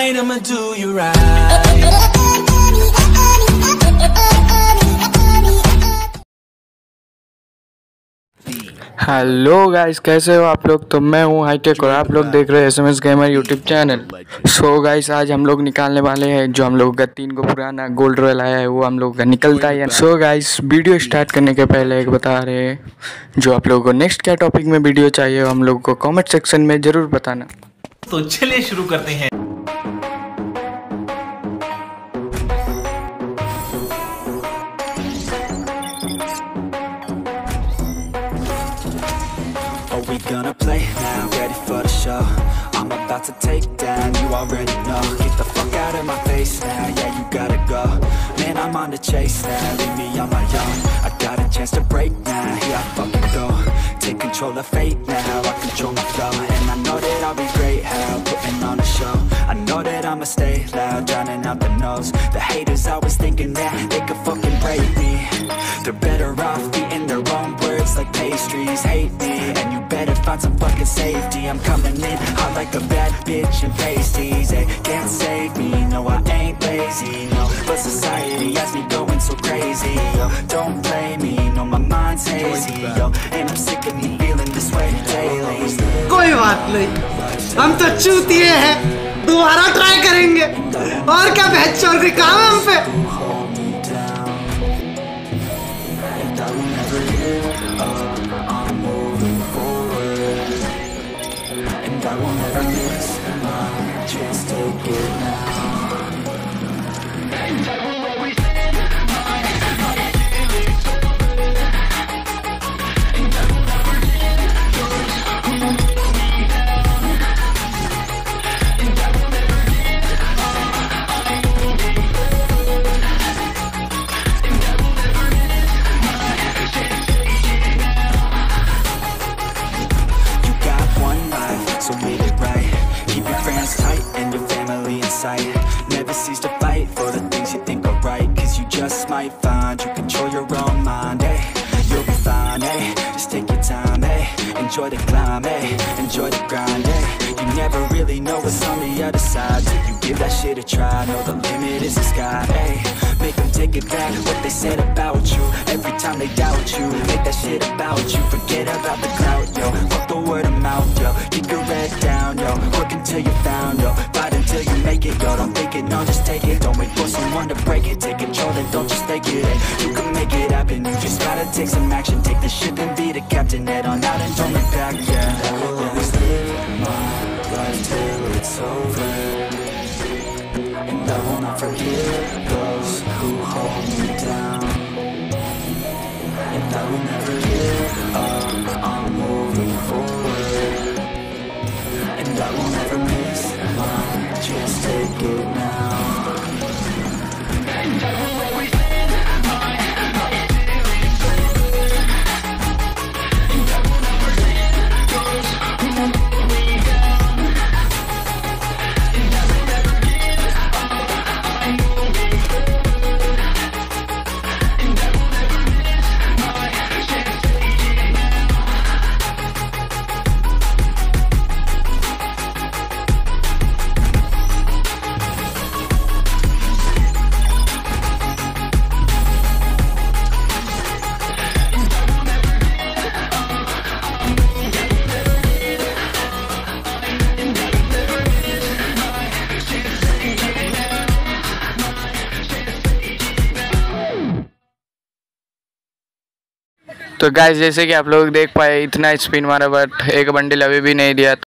right, I'ma do you right. Hello guys, कैसे हो आप लोग। तो मैं हूँ हाईटेक और आप लोग देख रहे हैं SMS gamer YouTube channel. So guys, आज हम लोग निकालने वाले हैं जो हम लोग का 3 को पुराना गोल्ड रॉयल आया है वो हम लोग का निकलता है। सो गाइस, वीडियो स्टार्ट करने के पहले एक बता रहे हैं, जो आप लोगों को नेक्स्ट क्या टॉपिक में वीडियो चाहिए हम लोग को कॉमेंट सेक्शन में ज़रूर बताना। तो चलिए शुरू करते हैं। We gonna play now, ready for the show. I'm about to take down, you already know. Get the fuck out of my face now, yeah, you gotta go. Man, I'm on the chase now, leave me on my own. I got a chance to break now, here I fucking go. Take control of fate now, I control my flow. And I know that I'll be great, how putting on a show. I know that I'ma stay loud, drowning out the noise. The haters always thinking that they could fucking break me. They're better off eating their own words like pastries. Hate me, and you better find some fucking safety. I'm coming in hot like a bad bitch and pasties. They can't save me, no I ain't lazy, no. But society has me going so crazy, yo. Don't play me, no my mind's hazy, yo. And I'm sick of me feeling this way daily. कोई बात नहीं, हम तो चूतिए हैं, दोबारा try करेंगे। और क्या बहस चल रही काम है हम पे। I will never miss my chance to get now. And I will always live my feelings over. And I will never get those who pull me down. And I will never give up, I'm moving forward. And I will never miss my chance to get now. You got one life, so live it right. Keep your friends tight and your family in sight. Never cease to fight for the things you think are right. Cause you just might find you control your own mind, hey. You'll be fine, hey. Just take your time, hey. Enjoy the climb, hey. Enjoy the grind, hey. You never really know what's on the other side till you give that shit a try. Know the limit is the sky, hey. Make them take it back, what they said about you. Every time they doubt you, make that shit about you. Forget about the clout, yo. Fuck the word of mouth, yo. Keep your head down, yo. Work until you're found, yo. Fight until you make it, yo. Don't think it, no, just take it. Don't wait for someone to break it. Take control and don't just take it, hey. You can make it happen, you just gotta take some action. Take the ship and be the captain. Head on out and don't look back, yeah. I will always live my life till it's over. And I will not forget those who hold me down. And I will never give up, I'm moving forward. And I will never miss my chance, take it now. And I will always live my feelings over. And I will never give those who pull me down. And I will never give up, I'm moving forward. And I will never miss my chance, take it now. तो guys, जैसे कि आप लोग देख पाए इतना spin मारा but एक बंडल अभी भी नहीं दिया।